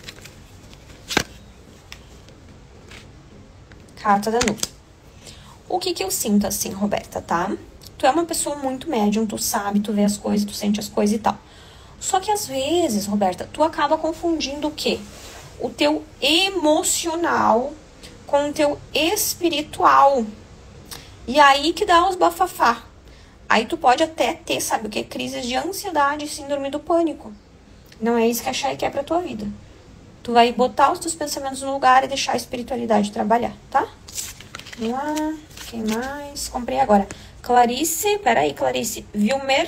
Carta da nuvem. O que que eu sinto assim, Roberta, tá? Tu é uma pessoa muito médium, tu sabe, tu vê as coisas, tu sente as coisas e tal. Só que às vezes, Roberta, tu acaba confundindo o quê? O teu emocional com o teu espiritual. E aí que dá os bafafá. Aí tu pode até ter, sabe o que? Crises de ansiedade e síndrome do pânico. Não é isso que a Chay quer pra tua vida. Tu vai botar os teus pensamentos no lugar e deixar a espiritualidade trabalhar, tá? Vamos lá. Quem mais? Comprei agora. Clarice, peraí, Clarice. Vilmer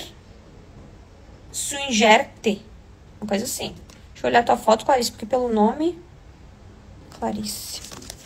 Suingerte. Uma coisa assim. Deixa eu olhar a tua foto, Clarice, porque pelo nome... Clarice.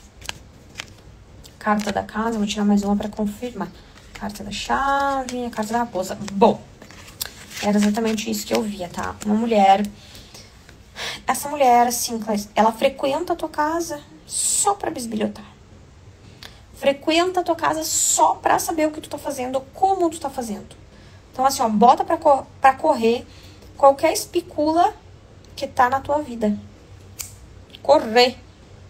Carta da casa, vou tirar mais uma pra confirmar. Carta da chave, a carta da raposa. Bom, era exatamente isso que eu via, tá? Uma mulher... Essa mulher, assim, Clarice, ela frequenta a tua casa só pra bisbilhotar. Frequenta a tua casa só pra saber o que tu tá fazendo, como tu tá fazendo. Então, assim, ó, bota pra, cor pra correr qualquer especula que tá na tua vida. Correr.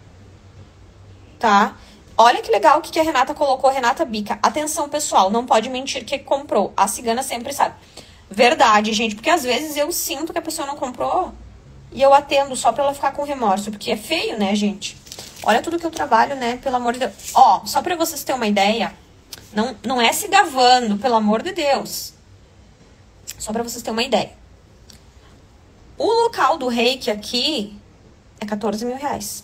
Tá? Olha que legal o que, que a Renata colocou, Renata Bica. Atenção, pessoal, não pode mentir que comprou. A cigana sempre sabe. Verdade, gente, porque às vezes eu sinto que a pessoa não comprou e eu atendo só pra ela ficar com remorso, porque é feio, né, gente? Olha tudo que eu trabalho, né? Pelo amor de Deus. Ó, só pra vocês terem uma ideia, não, não é se gavando, pelo amor de Deus. Só pra vocês terem uma ideia. O local do reiki aqui é quatorze mil reais.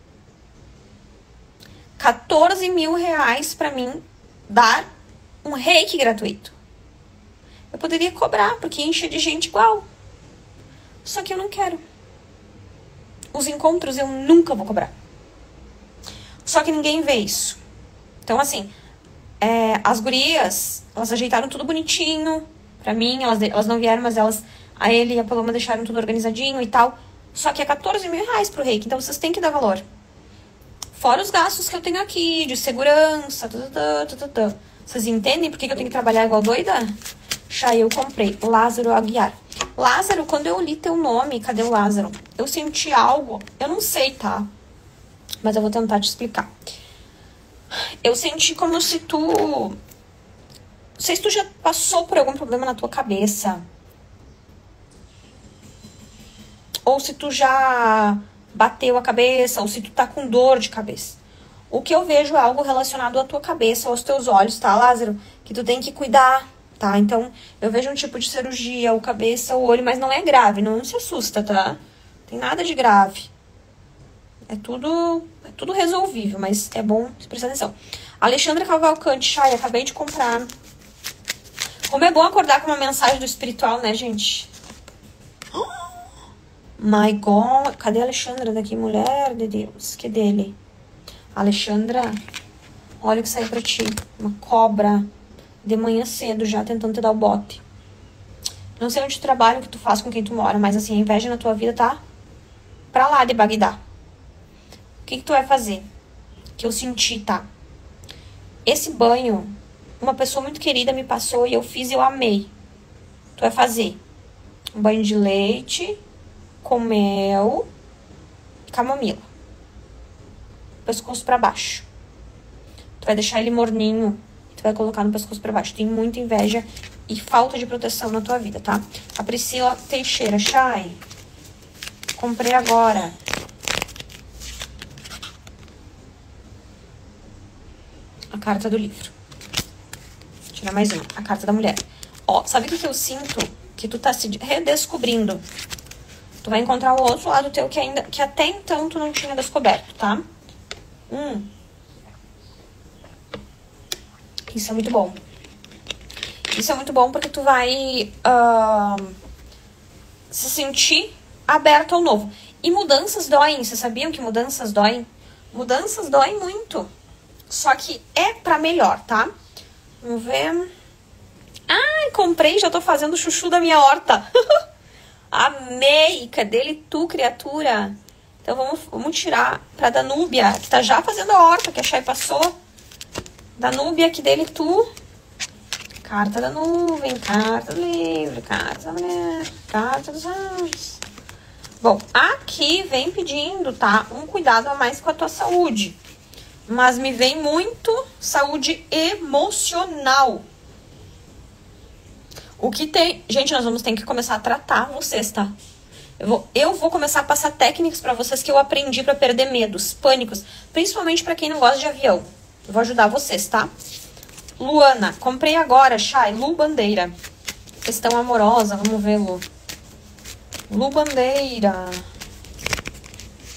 quatorze mil reais pra mim dar um reiki gratuito. Eu poderia cobrar, porque enche de gente igual. Só que eu não quero. Os encontros eu nunca vou cobrar. Só que ninguém vê isso. Então, assim, é, as gurias, elas ajeitaram tudo bonitinho pra mim. Elas, elas não vieram, mas elas, a ele e a Paloma deixaram tudo organizadinho e tal. Só que é quatorze mil reais pro reiki. Então, vocês têm que dar valor. Fora os gastos que eu tenho aqui, de segurança. Tata, tata, tata. Vocês entendem por que eu tenho que trabalhar igual doida? Já eu comprei. Lázaro Aguiar. Lázaro, quando eu li teu nome, cadê o Lázaro? Eu senti algo, eu não sei, tá? Mas eu vou tentar te explicar. Eu senti como se tu... Não sei se tu já passou por algum problema na tua cabeça. Ou se tu já bateu a cabeça, ou se tu tá com dor de cabeça. O que eu vejo é algo relacionado à tua cabeça, aos teus olhos, tá, Lázaro? Que tu tem que cuidar, tá? Então, eu vejo um tipo de cirurgia, o cabeça, o olho, mas não é grave, não se assusta, tá? Tem nada de grave. É tudo, é tudo resolvível, mas é bom prestar atenção. Alexandra Cavalcante, Chay, acabei de comprar. Como é bom acordar com uma mensagem do espiritual, né, gente? Oh, my God. Cadê a Alexandra daqui, mulher de Deus? Que dele? Alexandra, olha o que saiu pra ti. Uma cobra de manhã cedo já tentando te dar o bote. Não sei onde tu trabalha, o que tu faz com quem tu mora, mas assim, a inveja na tua vida tá pra lá de Bagdá. O que que tu vai fazer? Que eu senti, tá? Esse banho, uma pessoa muito querida me passou e eu fiz e eu amei. Tu vai fazer um banho de leite com mel e camomila. Pescoço pra baixo. Tu vai deixar ele morninho. Tu vai colocar no pescoço pra baixo. Tem muita inveja e falta de proteção na tua vida, tá? A Priscila Teixeira, Chay. Comprei agora. A carta do livro. Vou tirar mais uma. A carta da mulher. Ó, sabe o que, que eu sinto? Que tu tá se redescobrindo. Tu vai encontrar o outro lado teu que ainda, que até então tu não tinha descoberto, tá? Hum. Isso é muito bom. Isso é muito bom porque tu vai uh, se sentir aberto ao novo. E mudanças doem. Vocês sabiam que mudanças doem? Mudanças doem muito. Só que é pra melhor, tá? Vamos ver. Ai, comprei, já tô fazendo chuchu da minha horta. Amei. Cadê ele tu, criatura? Então vamos, vamos tirar pra Danúbia, que tá já fazendo a horta, que a Chay passou. Danúbia, que dele tu. Carta da nuvem, carta do livro, carta da mulher, carta dos anjos. Bom, aqui vem pedindo, tá? Um cuidado a mais com a tua saúde. Mas me vem muito saúde emocional. O que tem... Gente, nós vamos ter que começar a tratar vocês, tá? Eu vou, eu vou começar a passar técnicas pra vocês que eu aprendi pra perder medos, pânicos. Principalmente pra quem não gosta de avião. Eu vou ajudar vocês, tá? Luana, comprei agora, Chay, Lu Bandeira. Questão amorosa, vamos ver, Lu. Lu Bandeira.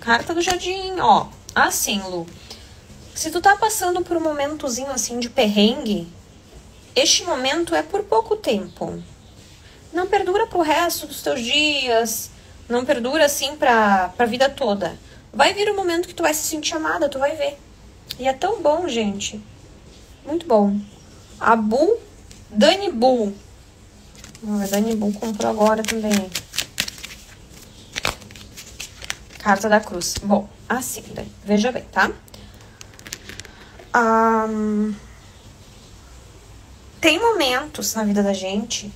Carta do jardim, ó. Assim, Lu. Se tu tá passando por um momentozinho assim de perrengue, este momento é por pouco tempo. Não perdura pro resto dos teus dias. Não perdura assim pra, pra vida toda. Vai vir um momento que tu vai se sentir amada, tu vai ver. E é tão bom, gente. Muito bom. A Bu, Dani Bu. A Dani Bu comprou agora também. Carta da Cruz. Bom, assim, Dani. Veja bem, tá? Um, tem momentos na vida da gente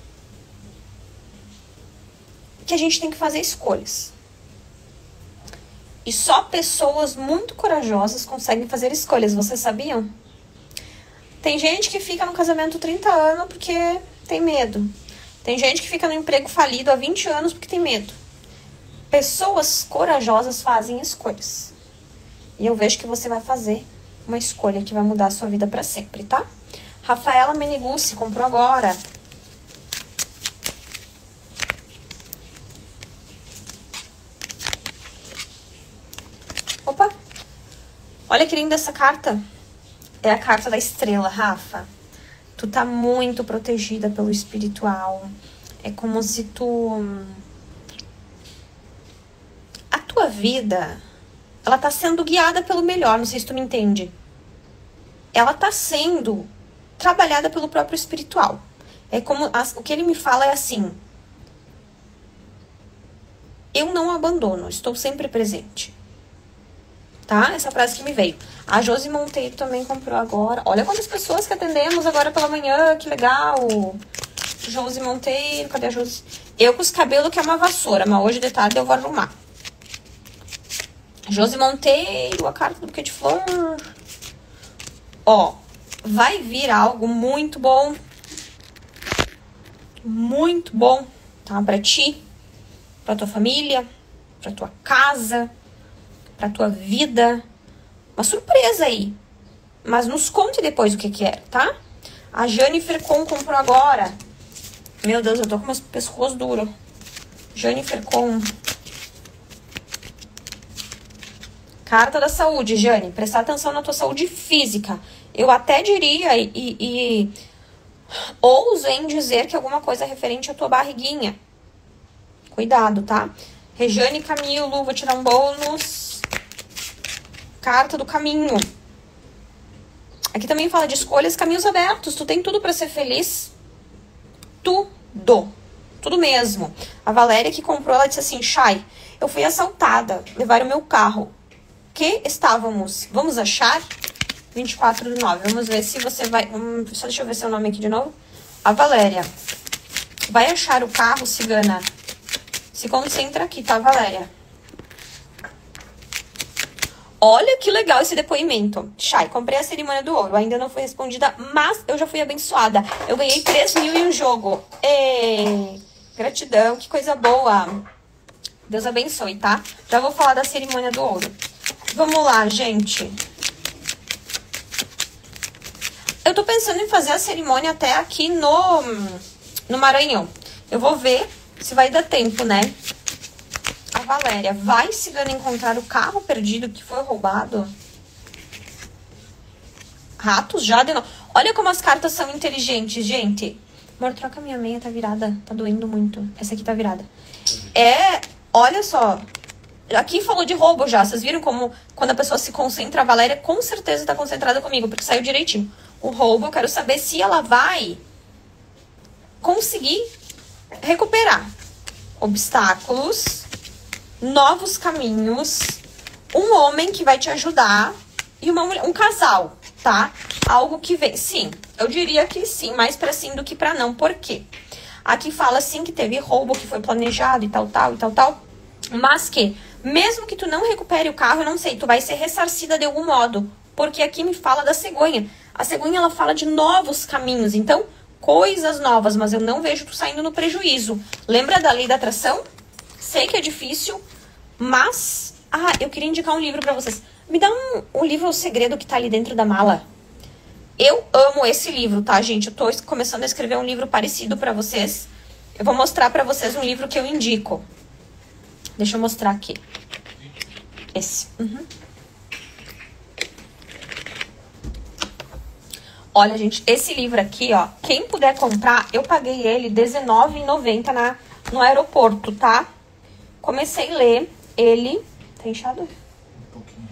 que a gente tem que fazer escolhas. E só pessoas muito corajosas conseguem fazer escolhas. Vocês sabiam? Tem gente que fica no casamento trinta anos porque tem medo. Tem gente que fica no emprego falido há vinte anos porque tem medo. Pessoas corajosas fazem escolhas. E eu vejo que você vai fazer uma escolha que vai mudar a sua vida para sempre, tá? Rafaela Menigucci comprou agora. Opa! Olha que linda essa carta. É a carta da estrela, Rafa. Tu tá muito protegida pelo espiritual. É como se tu... A tua vida, ela tá sendo guiada pelo melhor. Não sei se tu me entende. Ela tá sendo trabalhada pelo próprio espiritual. É como... O que ele me fala é assim... Eu não abandono. Estou sempre presente. Tá? Essa frase que me veio. A Josi Monteiro também comprou agora. Olha quantas pessoas que atendemos agora pela manhã. Que legal. Josi Monteiro. Cadê a Josi? Eu com os cabelos que é uma vassoura. Mas hoje de tarde eu vou arrumar. Josi Monteiro. A carta do buquê de flor. Ó. Vai vir algo muito bom. Muito bom. Tá? Pra ti. Pra tua família. Pra tua casa. Pra tua vida. Uma surpresa aí. Mas nos conte depois o que que é, tá? A Jennifer Com comprou agora. Meu Deus, eu tô com meus pescoços duros. Jennifer Com. Carta da saúde, Jane. Prestar atenção na tua saúde física. Eu até diria e, e, e ouso em dizer que alguma coisa é referente à tua barriguinha. Cuidado, tá? Rejane Camilo, vou tirar um bônus. Carta do caminho. Aqui também fala de escolhas, caminhos abertos. Tu tem tudo pra ser feliz. Tudo. Tudo mesmo. A Valéria que comprou, ela disse assim, Chay, eu fui assaltada. Levaram o meu carro. Que estávamos? Vamos achar? vinte e quatro do nove. Vamos ver se você vai... Hum, só deixa eu ver seu nome aqui de novo. A Valéria. Vai achar o carro, cigana. Se concentra aqui, tá, Valéria? Olha que legal esse depoimento. Chay, comprei a cerimônia do ouro. Ainda não foi respondida, mas eu já fui abençoada. Eu ganhei três mil em um jogo. Ê, gratidão, que coisa boa. Deus abençoe, tá? Já vou falar da cerimônia do ouro. Vamos lá, gente. Eu tô pensando em fazer a cerimônia até aqui no, no Maranhão. Eu vou ver se vai dar tempo, né? A Valéria, vai, cigana, encontrar o carro perdido que foi roubado? Ratos já de novo. Olha como as cartas são inteligentes, gente. Amor, troca minha meia, tá virada. Tá doendo muito. Essa aqui tá virada. É, olha só. Aqui falou de roubo já. Vocês viram como quando a pessoa se concentra, a Valéria com certeza tá concentrada comigo, porque saiu direitinho. O roubo, eu quero saber se ela vai conseguir recuperar. Obstáculos. Novos caminhos, um homem que vai te ajudar e uma mulher, um casal, tá? Algo que vem, sim, eu diria que sim, mais pra sim do que pra não, por quê? Aqui fala sim que teve roubo, que foi planejado e tal, tal, e tal, tal, mas que, mesmo que tu não recupere o carro, eu não sei, tu vai ser ressarcida de algum modo, porque aqui me fala da cegonha. A cegonha, ela fala de novos caminhos, então, coisas novas, mas eu não vejo tu saindo no prejuízo. Lembra da lei da atração? Sei que é difícil, mas... Ah, eu queria indicar um livro pra vocês. Me dá um, um livro O Segredo que tá ali dentro da mala. Eu amo esse livro, tá, gente? Eu tô começando a escrever um livro parecido pra vocês. Eu vou mostrar pra vocês um livro que eu indico. Deixa eu mostrar aqui. Esse. Uhum. Olha, gente, esse livro aqui, ó, quem puder comprar, eu paguei ele dezenove reais e noventa centavos na, no aeroporto, tá? Comecei a ler ele... Tá inchado? Um pouquinho.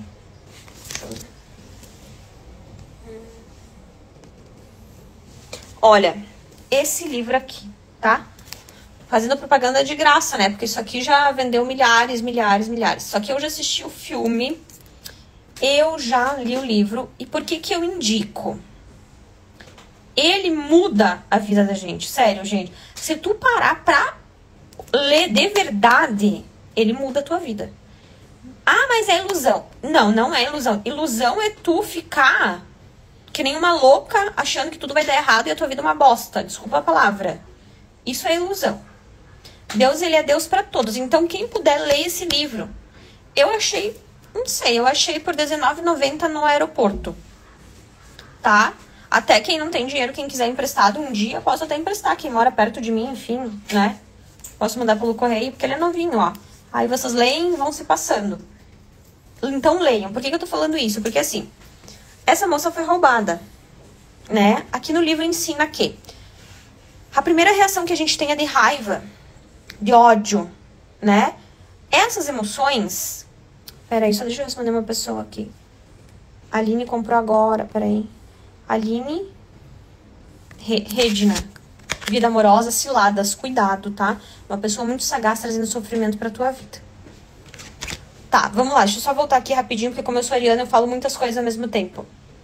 Olha, esse livro aqui, tá? Fazendo propaganda de graça, né? Porque isso aqui já vendeu milhares, milhares, milhares. Só que eu já assisti o filme, eu já li o livro. E por que que eu indico? Ele muda a vida da gente, sério, gente. Se tu parar pra ler de verdade, ele muda a tua vida. Ah, mas é ilusão. Não, não é ilusão. Ilusão é tu ficar que nem uma louca achando que tudo vai dar errado e a tua vida é uma bosta. Desculpa a palavra. Isso é ilusão. Deus, ele é Deus pra todos. Então, quem puder ler esse livro, eu achei, não sei, eu achei por dezenove reais e noventa centavos no aeroporto. Tá? Até quem não tem dinheiro, quem quiser emprestado um dia, posso até emprestar. Quem mora perto de mim, enfim, né? Posso mandar pelo correio, porque ele é novinho, ó. Aí vocês leem e vão se passando. Então leiam. Por que que eu tô falando isso? Porque assim, essa moça foi roubada, né? Aqui no livro ensina que a primeira reação que a gente tem é de raiva, de ódio, né? Essas emoções... Peraí, só deixa eu responder uma pessoa aqui. A Aline comprou agora, peraí. Aline Redina. Vida amorosa, ciladas, cuidado, tá? Uma pessoa muito sagaz trazendo sofrimento pra tua vida. Tá, vamos lá. Deixa eu só voltar aqui rapidinho, porque como eu sou ariana, eu falo muitas coisas ao mesmo tempo.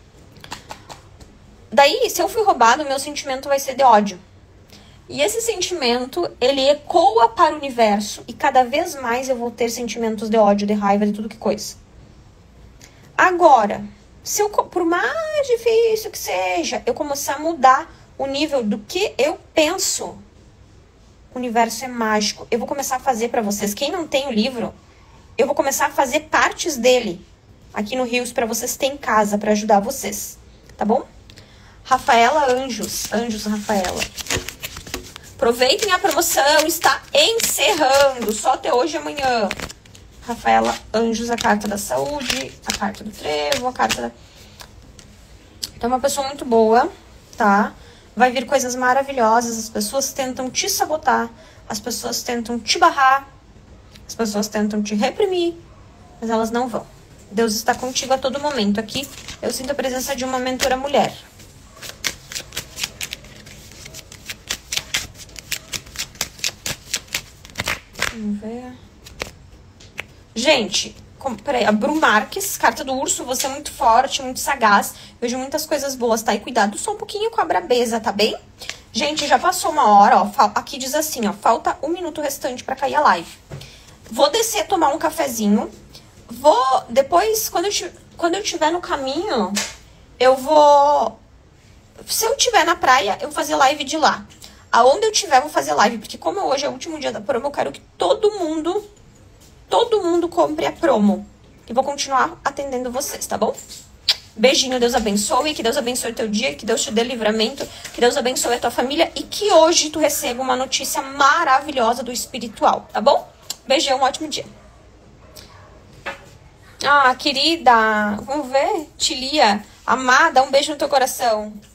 Daí, se eu fui roubado, o meu sentimento vai ser de ódio. E esse sentimento, ele ecoa para o universo. E cada vez mais eu vou ter sentimentos de ódio, de raiva, de tudo que coisa. Agora, se eu, por mais difícil que seja, eu começar a mudar o nível do que eu penso, o universo é mágico. Eu vou começar a fazer pra vocês. Quem não tem o livro, eu vou começar a fazer partes dele aqui no Rios pra vocês terem em casa, pra ajudar vocês. Tá bom? Rafaela Anjos. Anjos Rafaela. Aproveitem a promoção, está encerrando, só até hoje e amanhã. Rafaela Anjos, a carta da saúde, a carta do trevo, a carta da... Então, é uma pessoa muito boa, tá? Vai vir coisas maravilhosas, as pessoas tentam te sabotar, as pessoas tentam te barrar, as pessoas tentam te reprimir, mas elas não vão. Deus está contigo a todo momento. Aqui, eu sinto a presença de uma mentora mulher. Vamos ver. Gente, com, peraí, a Bru Marques, carta do urso, você é muito forte, muito sagaz. Vejo muitas coisas boas, tá? E cuidado só um pouquinho com a brabeza, tá bem? Gente, já passou uma hora, ó. Aqui diz assim, ó. Falta um minuto restante pra cair a live. Vou descer, tomar um cafezinho. Vou, depois, quando eu, quando eu estiver no caminho, eu vou... Se eu estiver na praia, eu vou fazer live de lá. Aonde eu tiver, eu vou fazer live. Porque como hoje é o último dia da promo, eu quero que todo mundo, todo mundo compre a promo. E vou continuar atendendo vocês, tá bom? Beijinho, Deus abençoe. Que Deus abençoe o teu dia, que Deus te dê livramento, que Deus abençoe a tua família. E que hoje tu receba uma notícia maravilhosa do espiritual, tá bom? Beijão, um ótimo dia. Ah, querida, vamos ver? Tilia, amada, um beijo no teu coração.